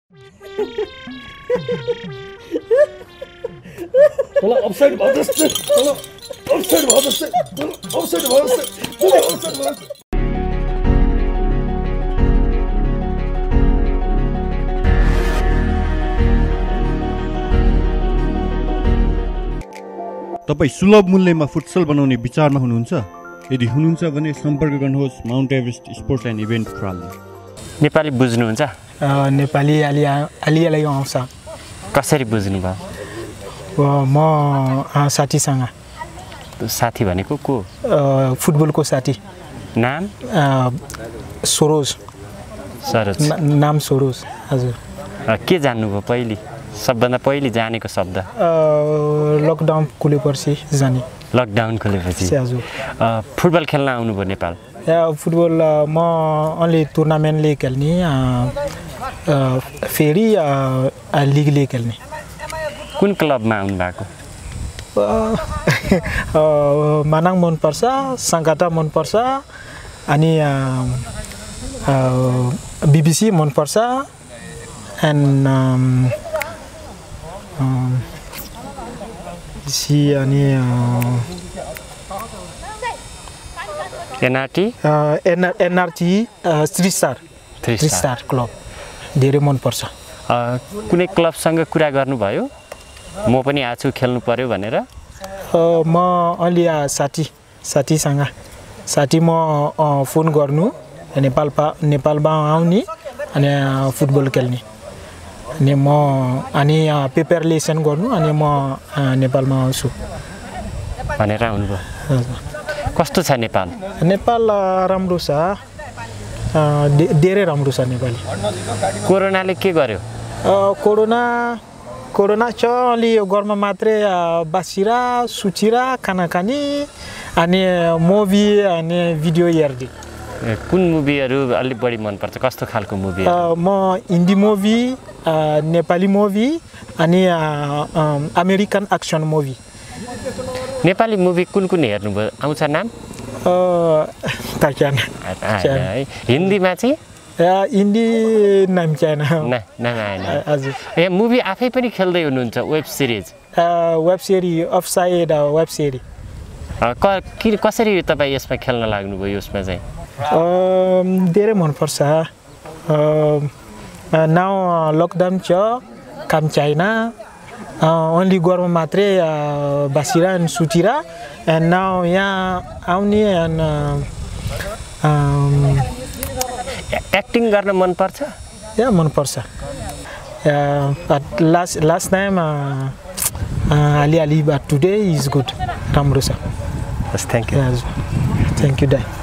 तल अफसाइड भयो जस्तै तल अफसाइड भयो जस्तै तल अफसाइड भयो जस्तै तल अफसाइड भयो जस्तै तपाईं सुलभ मूल्यमा फुटसल बनाउने विचारमा हुनुहुन्छ? यदि हुनुहुन्छ भने सम्पर्क गर्नुहोस् mount Everest sports and event प्राली। नेपाली बुझ्नुहुन्छ? नेपाली अलिअलि आउँछ। कसरी बुझ्नु भयो? म साथीसँग। साथी भनेको को? फुटबलको साथी। नाम? सरोज। नाम सरोज। हजुर। के जान्नुभयो पहिले? सबभन्दा पहिले जानेको शब्द? लकडाउन खुलेपछि जाने। लकडाउन खुलेपछि? हजुर। फुटबल खेल्न आउनुभयो नेपाल? फुटबल म अलि टुर्नामेन्टले खेल्ने, फेरि लिगले खेल्ने। कुन क्लबमा आउनु भएको? मानाङ मनपर्छ, सङ्काटा मनपर्छ, अनि बिबिसी मनपर्छ, एन्ड अनि एनआरटी थ्री स्टार क्लब धेरै मनपर्छ। कुनै क्लबसँग कुरा गर्नुभयो? म पनि आछु खेल्नु पर्यो भनेर? म अलि साथीसँग म फोन गर्नु, नेपालमा आउने अनि फुटबल खेल्ने, अनि प्रिपेरेसन गर्नु, अनि म नेपालमा आउँछु भनेर आउनुभयो। कस्तो छ नेपाल? नेपाल राम्रो छ, धेरै राम्रो छ नेपाल। कोरोनाले के गर्यो? कोरोना छ, अलि घरमा मात्रै बसेर सुतेर खाना खाने, अनि मुभी अनि भिडियो हेर्ने। कुन मुभीहरू अलि बढी मनपर्छ? कस्तो खालको मुभी? म हिन्दी मुभी, नेपाली मुभी, अनि American action movie. Nepali movie कुन हेर्नुभयो? आउँछ नाम? हिन्दीमा चाहिँ? हिन्दी नाम छैन। हजुर। ए मुभी आफै पनि खेल्दै हुनुहुन्छ? Web series offside web series. कसरी तपाईँ यसमा खेल्न लाग्नुभयो? यसमा चाहिँ धेरै मनपर्छ। नाउ लकडाउन छ, काम छैन, ओन्ली घरमा मात्रै बसेर अनि सुतेर, एन्ड नाउ यहाँ आउने एन्ड एक्टिङ गर्न मनपर्छ? मनपर्छ। लास्ट टाइम अलि बट टुडे इज गुड, राम्रो छ। Thank you. थ्याङ्क यू दाइ।